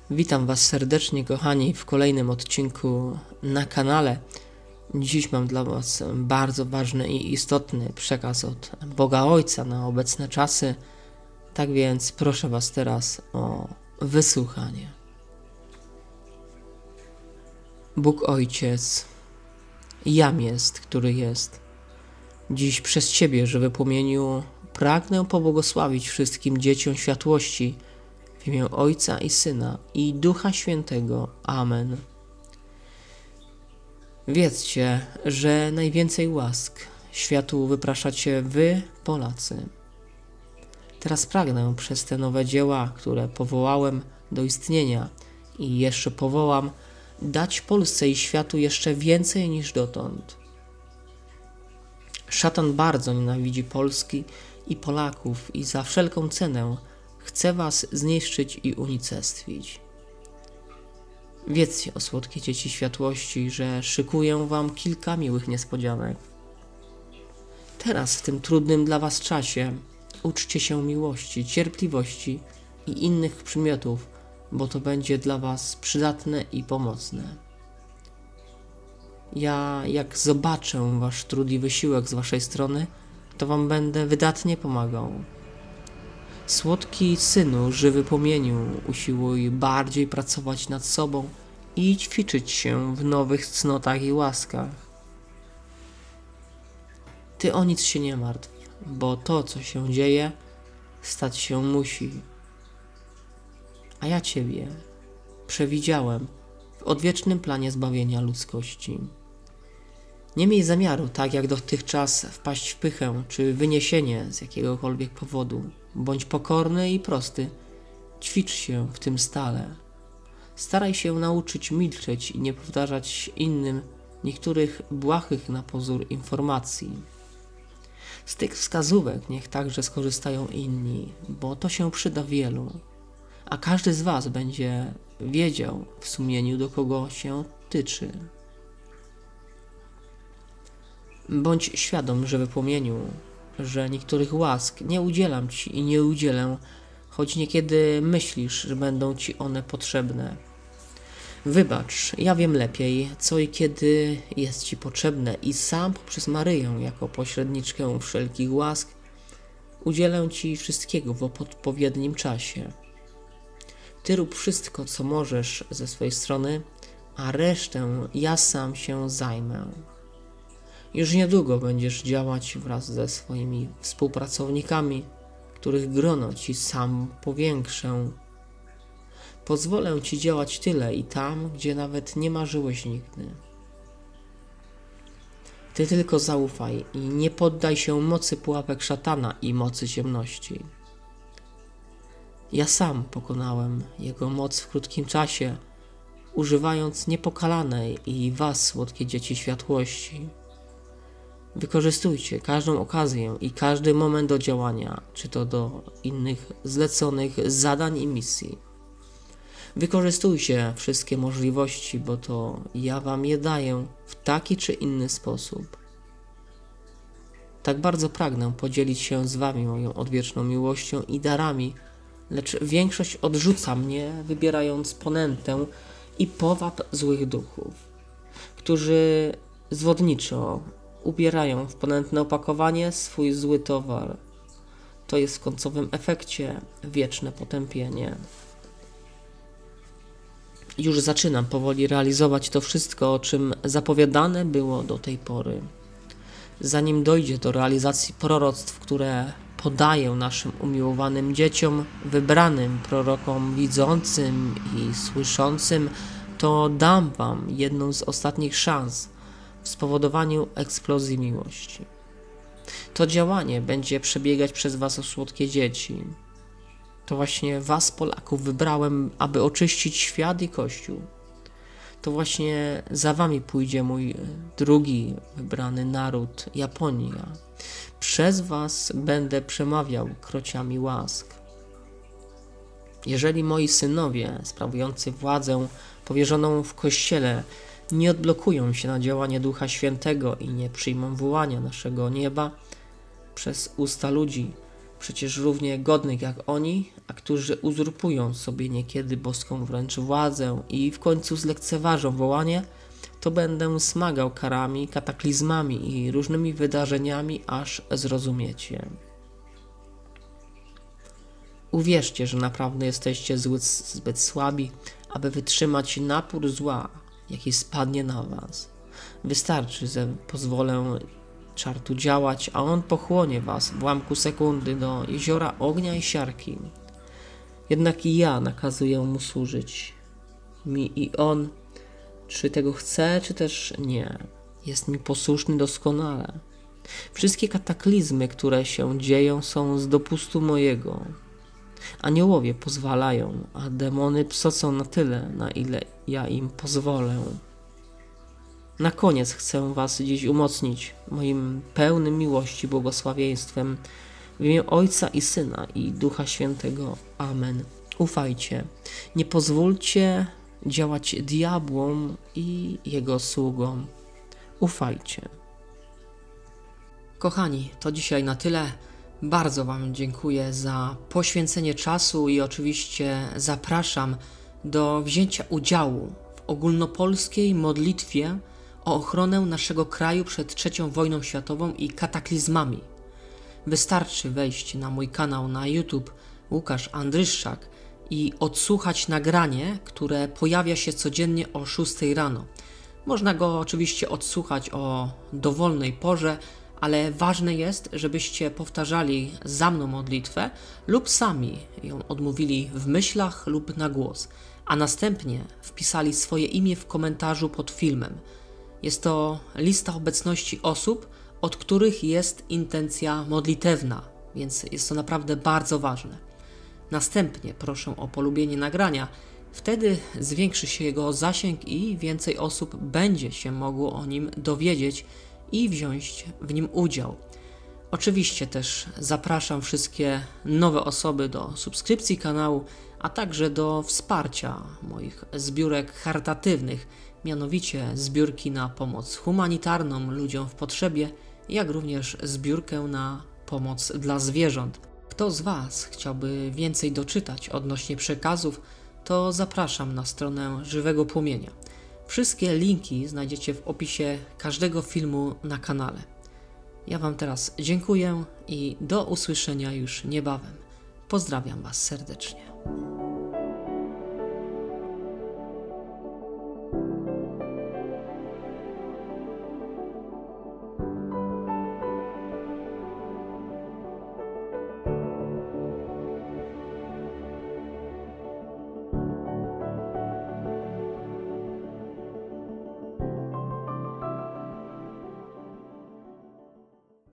Witam Was serdecznie, kochani, w kolejnym odcinku na kanale. Dziś mam dla Was bardzo ważny i istotny przekaz od Boga Ojca na obecne czasy. Tak więc proszę Was teraz o wysłuchanie. Bóg Ojciec, Jam jest, który jest. Dziś przez Ciebie, żywy płomieniu, pragnę pobłogosławić wszystkim dzieciom światłości w imię Ojca i Syna i Ducha Świętego. Amen. Wiedzcie, że najwięcej łask światu wypraszacie wy, Polacy. Teraz pragnę przez te nowe dzieła, które powołałem do istnienia i jeszcze powołam, dać Polsce i światu jeszcze więcej niż dotąd. Szatan bardzo nienawidzi Polski i Polaków i za wszelką cenę chce was zniszczyć i unicestwić. Wiedzcie, o słodkie dzieci światłości, że szykuję wam kilka miłych niespodzianek. Teraz, w tym trudnym dla was czasie, uczcie się miłości, cierpliwości i innych przymiotów, bo to będzie dla was przydatne i pomocne. Ja, jak zobaczę wasz trud i wysiłek z waszej strony, to wam będę wydatnie pomagał. Słodki synu, żywy płomieniu, usiłuj bardziej pracować nad sobą i ćwiczyć się w nowych cnotach i łaskach. Ty o nic się nie martw, bo to, co się dzieje, stać się musi. A ja Ciebie przewidziałem w odwiecznym planie zbawienia ludzkości. Nie miej zamiaru, tak jak dotychczas, wpaść w pychę czy wyniesienie z jakiegokolwiek powodu. Bądź pokorny i prosty. Ćwicz się w tym stale. Staraj się nauczyć milczeć i nie powtarzać innym niektórych błahych na pozór informacji. Z tych wskazówek niech także skorzystają inni, bo to się przyda wielu. A każdy z was będzie wiedział w sumieniu, do kogo się tyczy. Bądź świadom, żywy płomieniu, że niektórych łask nie udzielam ci i nie udzielę, choć niekiedy myślisz, że będą ci one potrzebne. Wybacz, ja wiem lepiej, co i kiedy jest ci potrzebne i sam poprzez Maryję, jako pośredniczkę wszelkich łask, udzielę ci wszystkiego w odpowiednim czasie. Ty rób wszystko, co możesz ze swojej strony, a resztę ja sam się zajmę. Już niedługo będziesz działać wraz ze swoimi współpracownikami, których grono ci sam powiększę. Pozwolę ci działać tyle i tam, gdzie nawet nie marzyłeś nigdy. Ty tylko zaufaj i nie poddaj się mocy pułapek szatana i mocy ciemności. Ja sam pokonałem jego moc w krótkim czasie, używając niepokalanej i was, słodkie dzieci światłości. Wykorzystujcie każdą okazję i każdy moment do działania, czy to do innych zleconych zadań i misji. Wykorzystujcie wszystkie możliwości, bo to ja wam je daję w taki czy inny sposób. Tak bardzo pragnę podzielić się z wami moją odwieczną miłością i darami, lecz większość odrzuca mnie, wybierając ponętę i powab złych duchów, którzy zwodniczo ubierają w ponętne opakowanie swój zły towar. To jest w końcowym efekcie wieczne potępienie. Już zaczynam powoli realizować to wszystko, o czym zapowiadane było do tej pory. Zanim dojdzie do realizacji proroctw, które podaję naszym umiłowanym dzieciom, wybranym prorokom widzącym i słyszącym, to dam wam jedną z ostatnich szans w spowodowaniu eksplozji miłości. To działanie będzie przebiegać przez was, o słodkie dzieci. To właśnie was, Polaków, wybrałem, aby oczyścić świat i Kościół. To właśnie za wami pójdzie mój drugi wybrany naród, Japonia. Przez was będę przemawiał krociami łask. Jeżeli moi synowie, sprawujący władzę powierzoną w Kościele, nie odblokują się na działanie Ducha Świętego i nie przyjmą wołania naszego nieba przez usta ludzi, przecież równie godnych jak oni, a którzy uzurpują sobie niekiedy boską wręcz władzę i w końcu zlekceważą wołanie, to będę smagał karami, kataklizmami i różnymi wydarzeniami, aż zrozumiecie. Uwierzcie, że naprawdę jesteście zbyt słabi, aby wytrzymać napór zła, jaki spadnie na was. Wystarczy, że pozwolę czartu działać, a on pochłonie was w ułamku sekundy do jeziora ognia i siarki. Jednak i ja nakazuję mu służyć. Mi i on, czy tego chce, czy też nie, jest mi posłuszny doskonale. Wszystkie kataklizmy, które się dzieją, są z dopustu mojego. Aniołowie pozwalają, a demony psocą na tyle, na ile ja im pozwolę. Na koniec chcę was dziś umocnić moim pełnym miłości błogosławieństwem w imię Ojca i Syna i Ducha Świętego. Amen. Ufajcie. Nie pozwólcie działać diabłom i jego sługom. Ufajcie. Kochani, to dzisiaj na tyle. Bardzo wam dziękuję za poświęcenie czasu i oczywiście zapraszam do wzięcia udziału w ogólnopolskiej modlitwie o ochronę naszego kraju przed III wojną światową i kataklizmami. Wystarczy wejść na mój kanał na YouTube Łukasz Andryszczak i odsłuchać nagranie, które pojawia się codziennie o 6 rano. Można go oczywiście odsłuchać o dowolnej porze, ale ważne jest, żebyście powtarzali za mną modlitwę lub sami ją odmówili w myślach lub na głos, a następnie wpisali swoje imię w komentarzu pod filmem. Jest to lista obecności osób, od których jest intencja modlitewna, więc jest to naprawdę bardzo ważne. Następnie proszę o polubienie nagrania, wtedy zwiększy się jego zasięg i więcej osób będzie się mogło o nim dowiedzieć i wziąć w nim udział. Oczywiście też zapraszam wszystkie nowe osoby do subskrypcji kanału, a także do wsparcia moich zbiórek charytatywnych, mianowicie zbiórki na pomoc humanitarną ludziom w potrzebie, jak również zbiórkę na pomoc dla zwierząt. Kto z was chciałby więcej doczytać odnośnie przekazów, to zapraszam na stronę Żywego Płomienia. Wszystkie linki znajdziecie w opisie każdego filmu na kanale. Ja wam teraz dziękuję i do usłyszenia już niebawem. Pozdrawiam was serdecznie.